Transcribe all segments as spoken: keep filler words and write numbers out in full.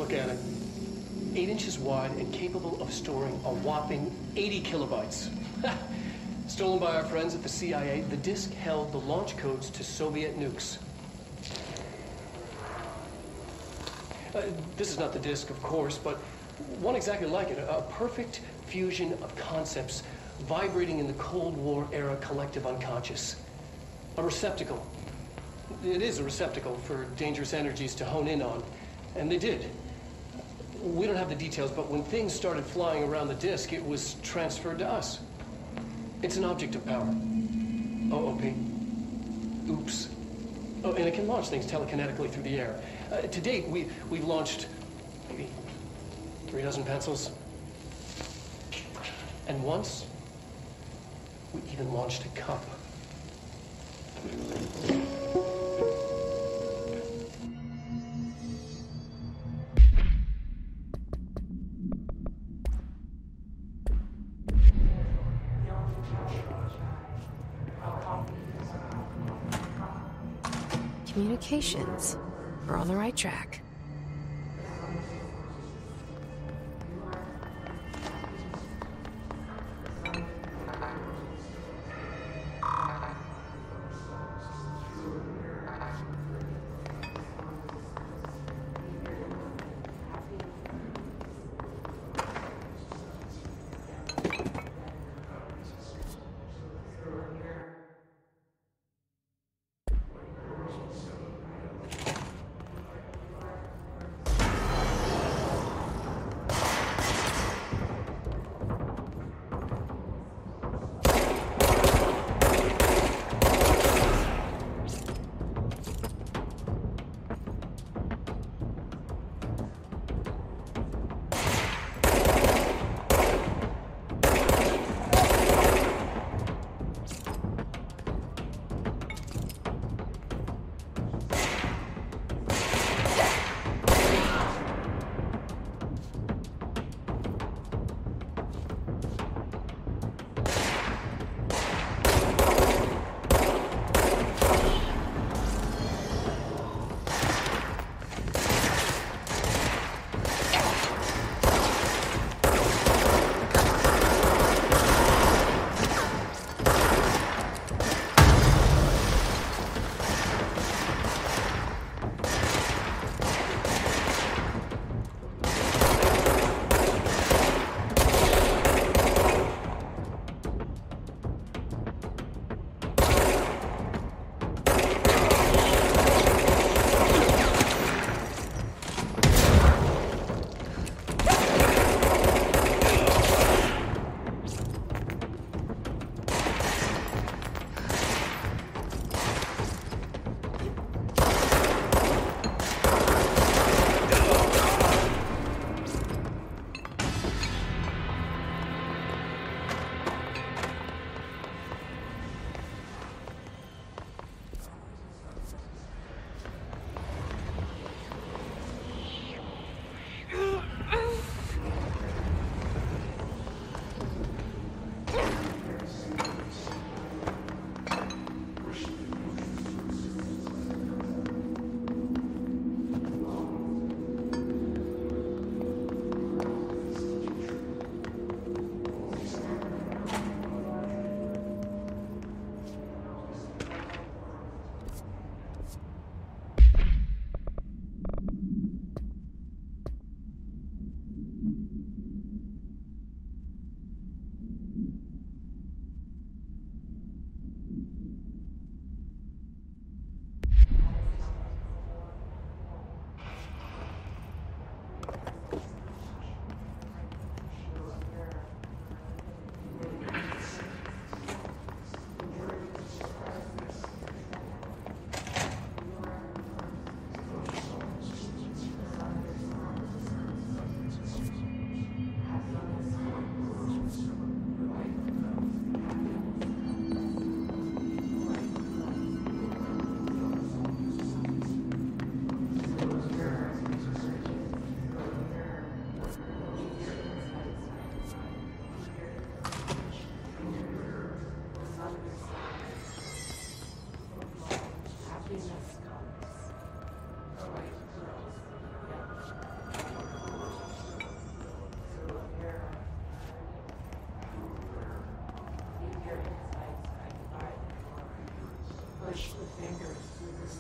look at it. Eight inches wide and capable of storing a whopping eighty kilobytes. Stolen by our friends at the C I A, the disk held the launch codes to Soviet nukes. Uh, this is not the disk, of course, but one exactly like it. A, a perfect fusion of concepts vibrating in the Cold War era collective unconscious. A receptacle. It is a receptacle for dangerous energies to hone in on, and they did. We don't have the details, but when things started flying around the disk, it was transferred to us. It's an object of power. O O P. Oops. Oh, and it can launch things telekinetically through the air. Uh, to date, we, we've launched maybe three dozen pencils. And once, we even launched a cup. Communications. We're on the right track.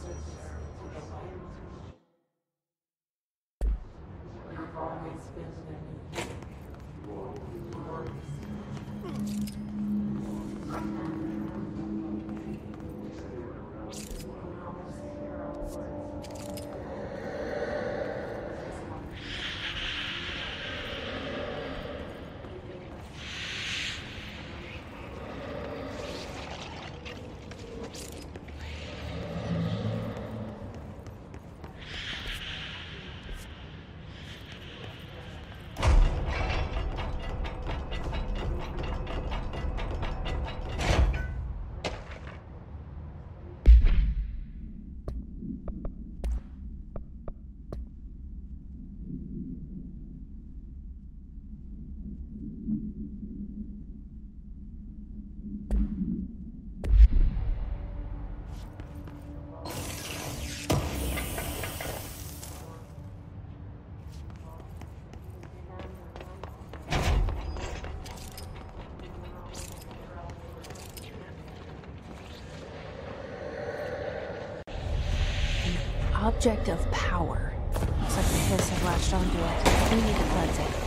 Object of power. Looks like the hiss have latched onto it. We need to cleanse it.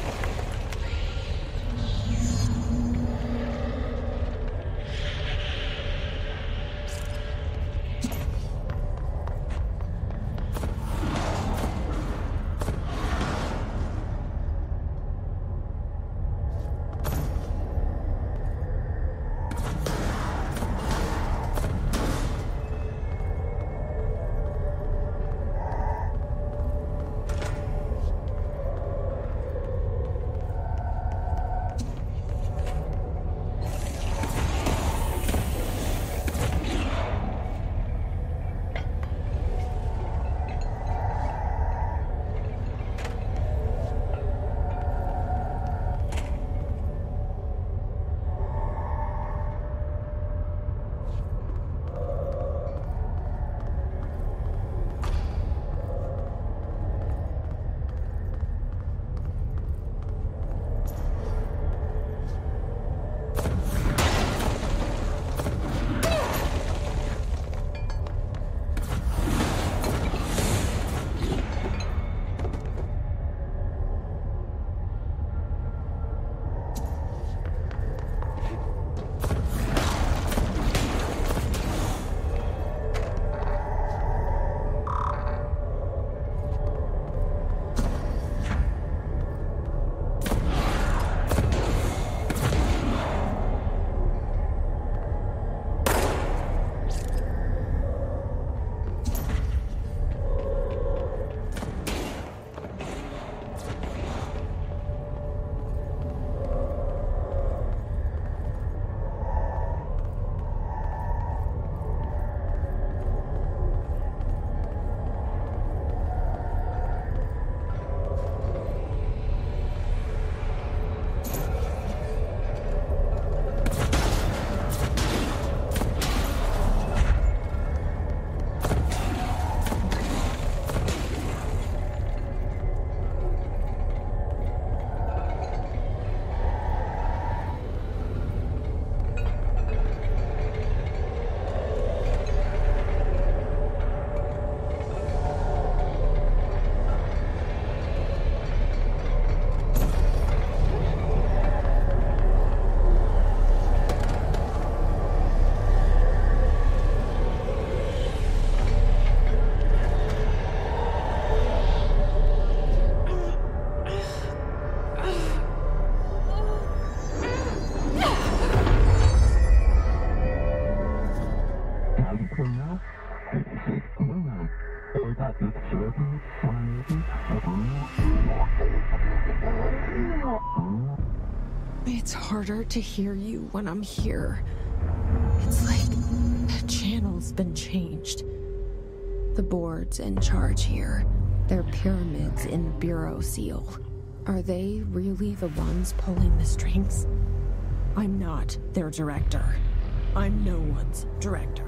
It's harder to hear you when I'm here. It's like the channel's been changed. The board's in charge here. They're pyramids in the Bureau seal. Are they really the ones pulling the strings? I'm not their director. I'm no one's director.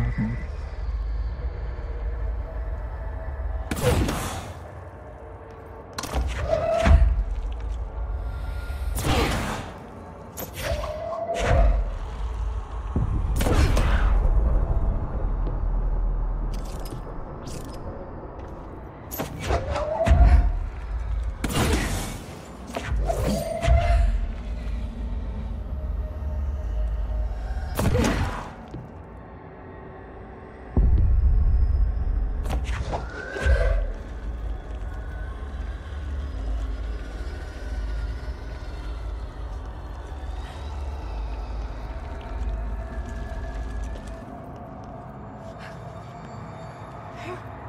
Here.